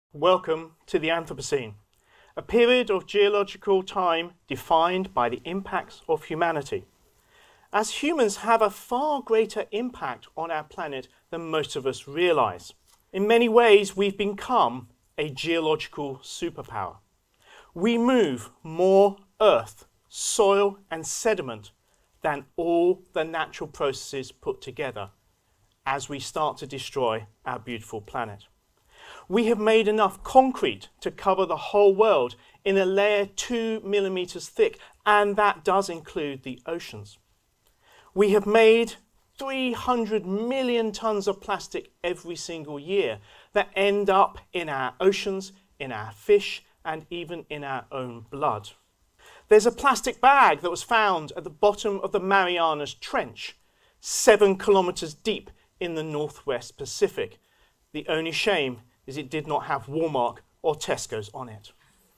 Welcome to the Anthropocene, a period of geological time defined by the impacts of humanity. As humans have a far greater impact on our planet than most of us realize. In many ways, we've become a geological superpower. We move more earth, soil, and sediment than all the natural processes put together as we start to destroy our beautiful planet. We have made enough concrete to cover the whole world in a layer 2 millimeters thick, and that does include the oceans. We have made 300 million tons of plastic every single year that end up in our oceans, in our fish, and even in our own blood. There's a plastic bag that was found at the bottom of the Marianas Trench, 7 kilometers deep in the Northwest Pacific. The only shame is it did not have Walmart or Tesco's on it.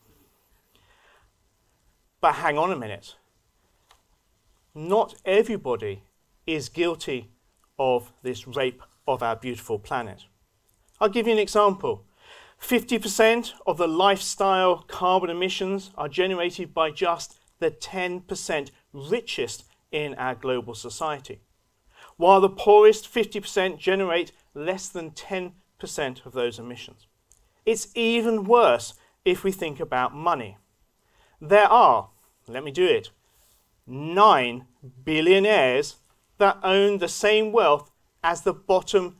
But hang on a minute. Not everybody is guilty of this rape of our beautiful planet. I'll give you an example. 50% of the lifestyle carbon emissions are generated by just the 10% richest in our global society, while the poorest 50% generate less than 10% of those emissions. It's even worse if we think about money. There are, let me do it, 9 billionaires that own the same wealth as the bottom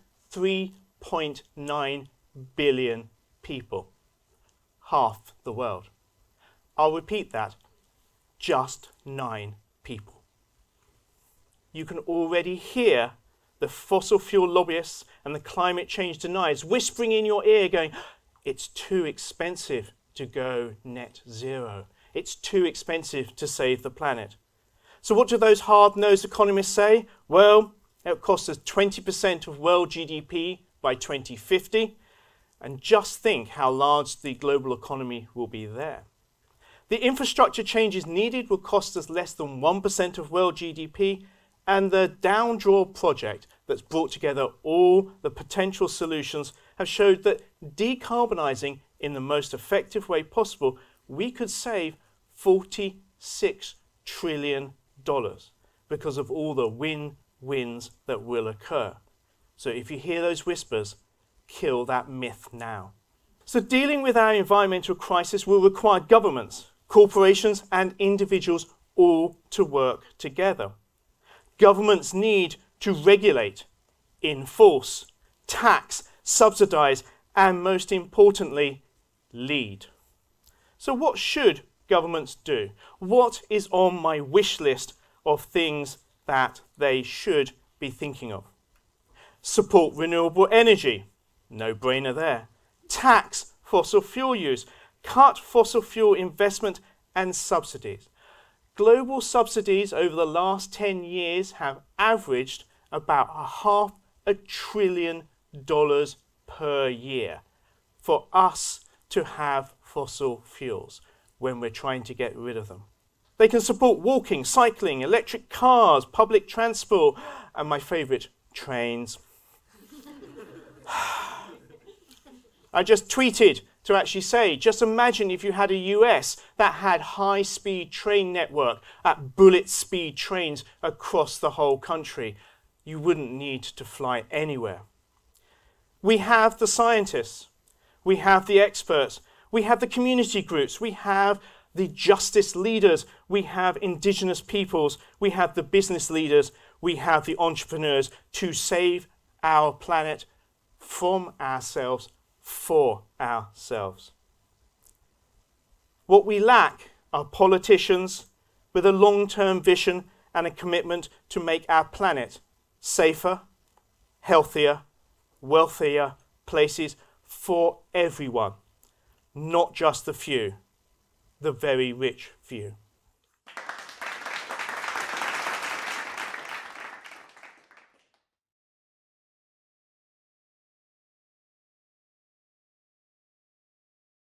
3.9 billion people. Half the world. I'll repeat that. Just 9 people. You can already hear the fossil fuel lobbyists and the climate change deniers whispering in your ear going, it's too expensive to go net zero. It's too expensive to save the planet. So what do those hard-nosed economists say? Well, it'll cost us 20% of world GDP by 2050. And just think how large the global economy will be there. The infrastructure changes needed will cost us less than 1% of world GDP, and the Downdraw project that's brought together all the potential solutions have showed that decarbonising in the most effective way possible, we could save $46 trillion because of all the win-wins that will occur. So if you hear those whispers, kill that myth now. So dealing with our environmental crisis will require governments, corporations, and individuals all to work together. Governments need to regulate, enforce, tax, subsidize, and most importantly, lead. So what should governments do? What is on my wish list of things that they should be thinking of? Support renewable energy. No brainer there. Tax fossil fuel use. Cut fossil fuel investment and subsidies. Global subsidies over the last 10 years have averaged about $500 billion per year for us to have fossil fuels when we're trying to get rid of them. They can support walking, cycling, electric cars, public transport, and my favourite, trains. I just tweeted to actually say, just imagine if you had a US that had high-speed train network at bullet speed trains across the whole country. You wouldn't need to fly anywhere. We have the scientists, we have the experts, we have the community groups, we have the justice leaders, we have indigenous peoples, we have the business leaders, we have the entrepreneurs to save our planet from ourselves, for ourselves. What we lack are politicians with a long-term vision and a commitment to make our planet safer, healthier, wealthier places for everyone, not just the few, the very rich few.